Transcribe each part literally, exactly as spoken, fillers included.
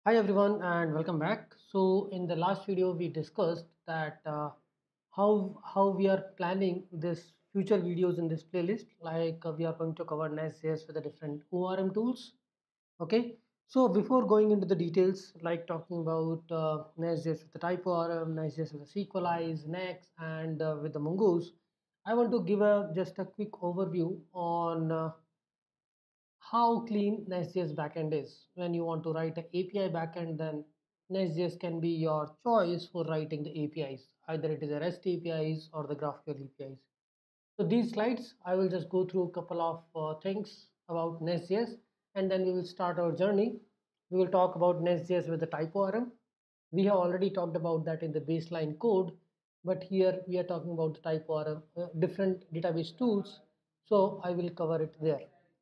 Hi everyone and welcome back. So in the last video we discussed that uh, how how we are planning this future videos in this playlist, like uh, we are going to cover nestjs with the different O R M tools. Okay, so before going into the details, like talking about uh, nestjs with the typeorm, nestjs with the sequelize, knex, and uh, with the mongoose, I want to give a just a quick overview on uh, how clean nestjs backend is. When you want to write an A P I backend, then nestjs can be your choice for writing the A P Is. Either it is a REST A P Is or the GraphQL A P Is. So these slides, I will just go through a couple of uh, things about nestjs, and then we will start our journey. We will talk about nestjs with the typeorm. We have already talked about that in the baseline code, but here we are talking about the typeorm, uh, different database tools. So I will cover it there.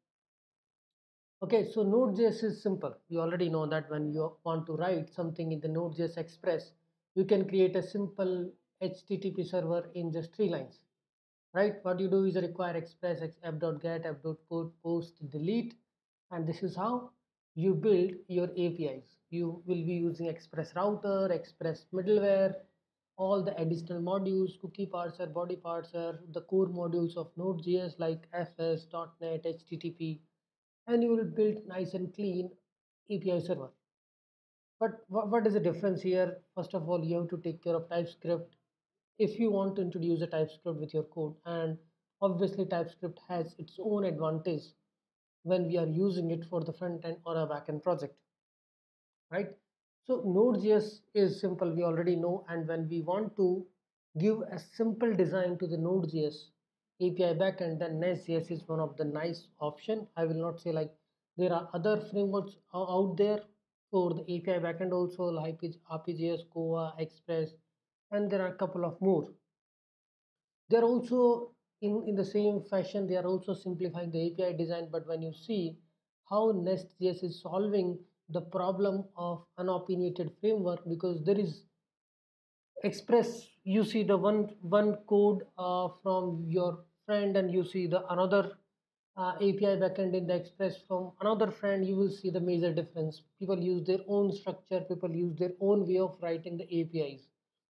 Okay, so Node.js is simple. You already know that when you want to write something in the Node.js Express, you can create a simple H T T P server in just three lines, right? What you do is require express app.get, app.put, post, delete, and this is how you build your A P Is. You will be using Express router, Express middleware, all the additional modules, cookie parser, body parser, the core modules of Node.js like fs, .NET, H T T P, and you will build nice and clean A P I server. But what, what is the difference here? First of all, you have to take care of TypeScript if you want to introduce a TypeScript with your code, and obviously TypeScript has its own advantage when we are using it for the front end or a backend project, right? So Node.js is simple, we already know, and when we want to give a simple design to the Node.js A P I backend, then nestjs is one of the nice option. I will not say like there are other frameworks out there for the A P I backend also, like R P G S, Koa, Express, and there are a couple of more. They're also in, in the same fashion, they are also simplifying the A P I design. But when you see how nestjs is solving the problem of unopinionated framework, because there is express, you see the one one code uh, from your friend, and you see the another uh, A P I backend in the express from another friend, you will see the major difference. People use their own structure, people use their own way of writing the A P Is.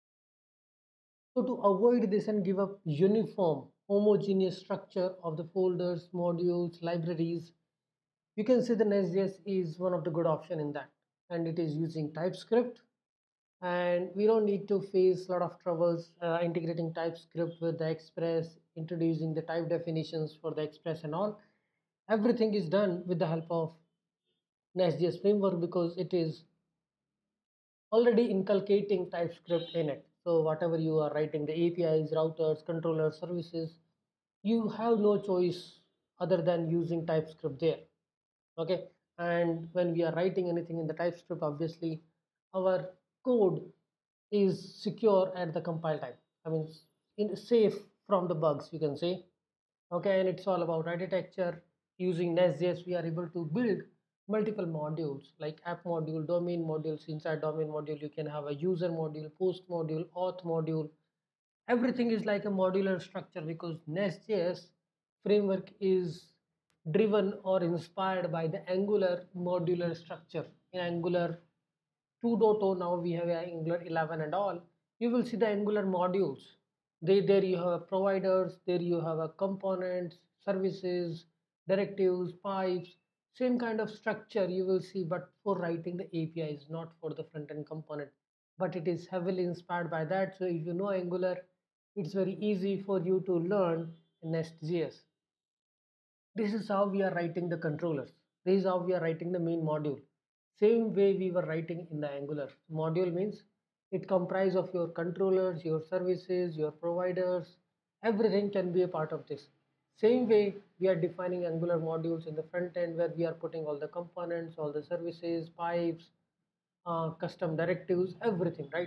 So to avoid this and give a uniform, homogeneous structure of the folders, modules, libraries, you can say the nestjs is one of the good option in that, and it is using TypeScript, and we don't need to face a lot of troubles uh, integrating TypeScript with the Express, introducing the type definitions for the Express and all. Everything is done with the help of nestjs framework because it is already inculcating TypeScript in it. So whatever you are writing, the A P Is, routers, controllers, services, you have no choice other than using TypeScript there. Okay, and when we are writing anything in the TypeScript, obviously our code is secure at the compile time. I mean, in safe from the bugs, you can say. Okay, and it's all about architecture. Using nestjs, we are able to build multiple modules like app module, domain modules. Inside domain module, you can have a user module, post module, auth module. Everything is like a modular structure because nestjs framework is driven or inspired by the Angular modular structure. In Angular two point oh, now we have Angular eleven and all, you will see the Angular modules. They, there you have providers, there you have a components, services, directives, pipes, same kind of structure you will see, but for writing the A P Is, not for the front end component. But it is heavily inspired by that. So if you know Angular, it's very easy for you to learn nestjs. This is how we are writing the controllers. This is how we are writing the main module. Same way we were writing in the Angular. Module means it comprises of your controllers, your services, your providers. Everything can be a part of this. Same way we are defining Angular modules in the front end, where we are putting all the components, all the services, pipes, uh, custom directives, everything, right?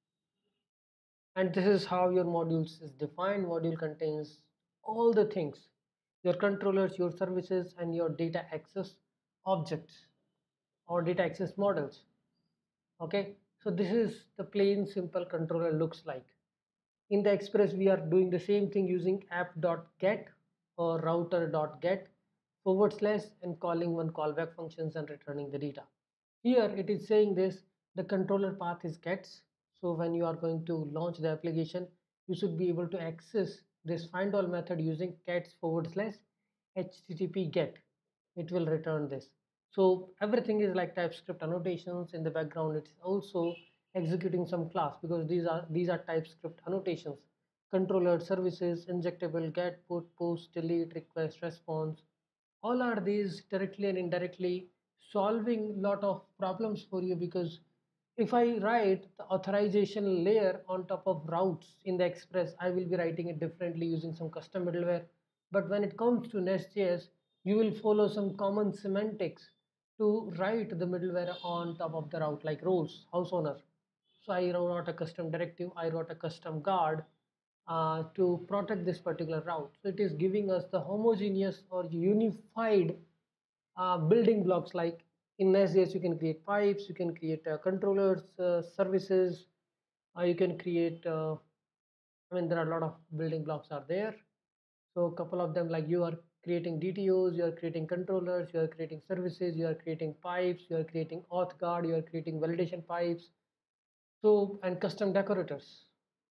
And this is how your modules is defined. Module contains all the things, your controllers, your services, and your data access objects or data access models. Okay, so this is the plain simple controller looks like. In the Express, we are doing the same thing using app.get or router.get forward slash and calling one callback functions and returning the data. Here it is saying this, the controller path is gets. So when you are going to launch the application, you should be able to access this find all method using gets forward slash http get. It will return this. So everything is like TypeScript annotations. In the background it's also executing some class, because these are these are TypeScript annotations. Controller, services, injectable, get, put, post, delete, request, response, all are these directly and indirectly solving lot of problems for you. Because if I write the authorization layer on top of routes in the express, I will be writing it differently using some custom middleware. But when it comes to nestjs, you will follow some common semantics to write the middleware on top of the route, like roles, house owner. So I wrote a custom directive, I wrote a custom guard uh, to protect this particular route. So it is giving us the homogeneous or unified uh, building blocks. Like in nestjs, you can create pipes, you can create uh, controllers, uh, services, uh, you can create uh, I mean there are a lot of building blocks are there. So a couple of them, like you are creating D T Os, you are creating controllers, you are creating services, you are creating pipes, you are creating auth guard, you are creating validation pipes, so and custom decorators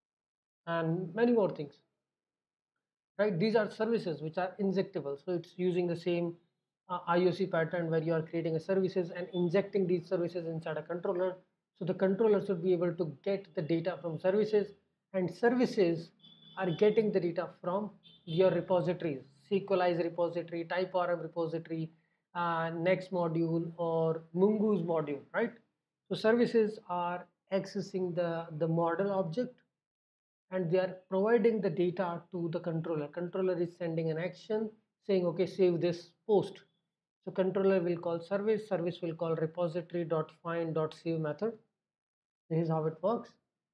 and many more things, right? These are services which are injectable. So it's using the same uh, I O C pattern where you are creating a services and injecting these services inside a controller. So the controller should be able to get the data from services, and services are getting the data from your repositories, sequelize repository, typeorm repository, uh, knex module or mongoose module, right? So services are accessing the the model object, and they are providing the data to the controller. Controller is sending an action saying, okay, save this post. So controller will call service, service will call repository dot find dot save method. This is how it works.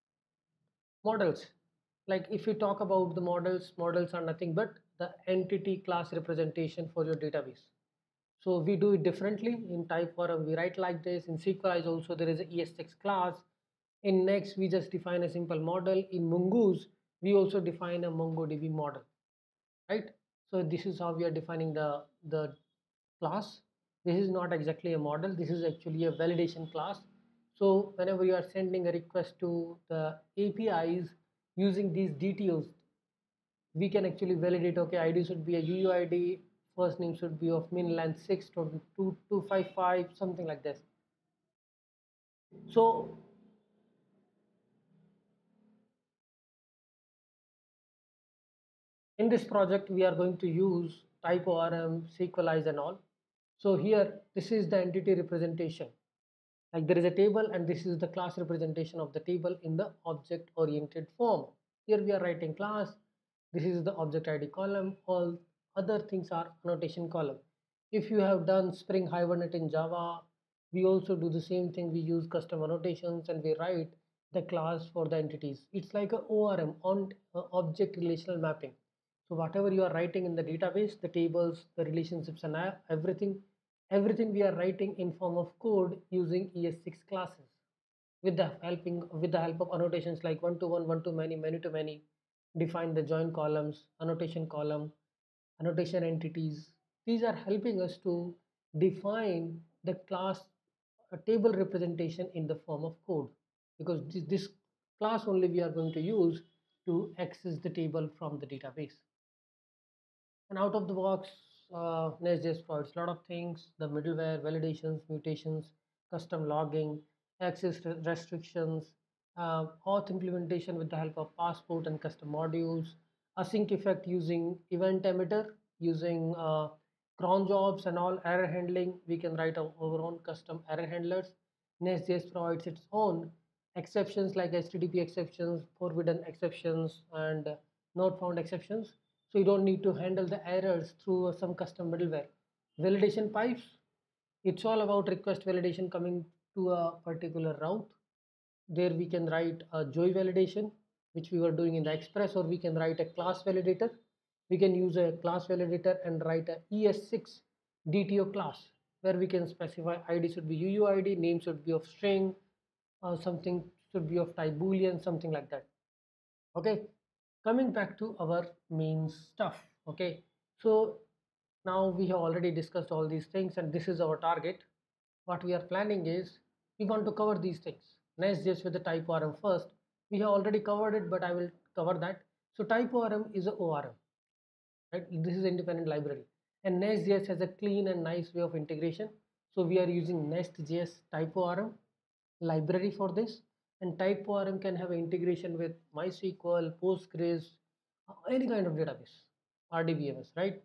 Models, like if you talk about the models, models are nothing but the entity class representation for your database. So we do it differently. In typeorm we write like this. In sequelize also there is a est class. In knex we just define a simple model. In mongoose we also define a mongodb model, right? So this is how we are defining the the class. This is not exactly a model, this is actually a validation class. So whenever you are sending a request to the A P Is using these D T Os, we can actually validate, okay, id should be a U U I D, first name should be of min length six to two two five five, something like this. So in this project we are going to use typeorm, sequelize and all. So here this is the entity representation, like there is a table and this is the class representation of the table in the object oriented form. Here we are writing class, this is the object id column, all other things are annotation column. If you have done spring hibernate in java, we also do the same thing. We use custom annotations and we write the class for the entities. It's like a orm, on uh, object relational mapping. So whatever you are writing in the database, the tables, the relationships and uh, everything, everything we are writing in form of code using E S six classes, with the helping with the help of annotations like one to one, one to many, many to many, define the join columns, annotation column, annotation entities. These are helping us to define the class a table representation in the form of code, because this, this class only we are going to use to access the table from the database. And out of the box, uh, nestjs provides a lot of things: the middleware, validations, mutations, custom logging, access restrictions, uh, auth implementation with the help of passport and custom modules, async effect using event emitter, using uh, cron jobs and all, error handling. We can write our, our own custom error handlers. Nestjs provides its own exceptions like H T T P exceptions, forbidden exceptions, and uh, not found exceptions. So you don't need to handle the errors through some custom middleware. Validation pipes, it's all about request validation coming to a particular route. There we can write a joy validation, which we were doing in the express, or we can write a class validator. We can use a class validator and write a E S six D T O class, where we can specify id should be U U I D, name should be of string, uh, something should be of type boolean, something like that. Okay, coming back to our main stuff. Okay, so now we have already discussed all these things and this is our target. what we are planning is we want to cover these things. Nest.js with the typeorm first. We have already covered it, but I will cover that. So typeorm is a O R M, right? This is independent library, and Nest.js has a clean and nice way of integration. So we are using Nest.js typeorm library for this, and typeorm can have integration with MySQL, Postgres, uh, any kind of database, R D B M S, right?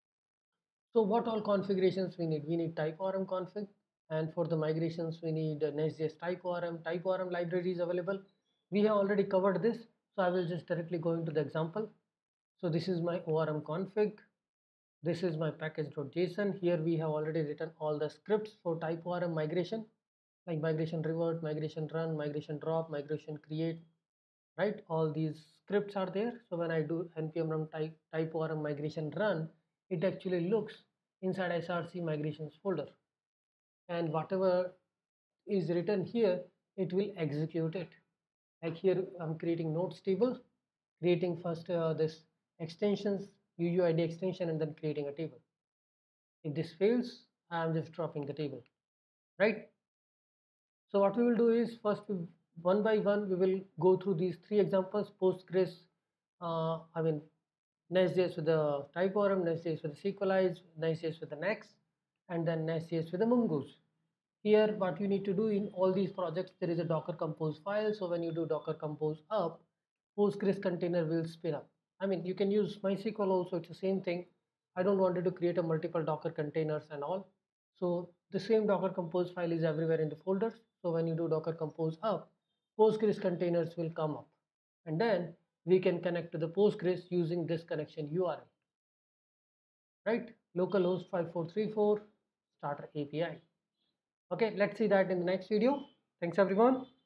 So what all configurations we need? We need typeorm config, and for the migrations we need uh, nestjs typeorm. Typeorm library is available. We have already covered this, so I will just directly go into the example. So this is my orm config. This is my package.json. Here we have already written all the scripts for typeorm migration, like migration revert, migration run, migration drop, migration create, right? All these scripts are there. So when I do npm run type typeorm migration run, it actually looks inside src migrations folder, and whatever is written here, it will execute it. Like here I'm creating nodes table, creating first uh, this extensions, U U I D extension, and then creating a table. If this fails, I'm just dropping the table, right? So what we will do is first we, one by one we will go through these three examples: Postgres, uh, I mean nestjs with the typeorm, nestjs with the sequelize, nestjs with the knex, and then nestjs with the mongoose. Here what you need to do in all these projects, there is a docker compose file. So when you do docker compose up, Postgres container will spin up. I mean, you can use MySQL also, it's the same thing. I don't want to create a multiple docker containers and all. So the same docker compose file is everywhere in the folders. So when you do docker compose up, Postgres containers will come up, and then we can connect to the Postgres using this connection U R L, right? Localhost five four three four starter A P I. Okay, let's see that in the next video. Thanks everyone.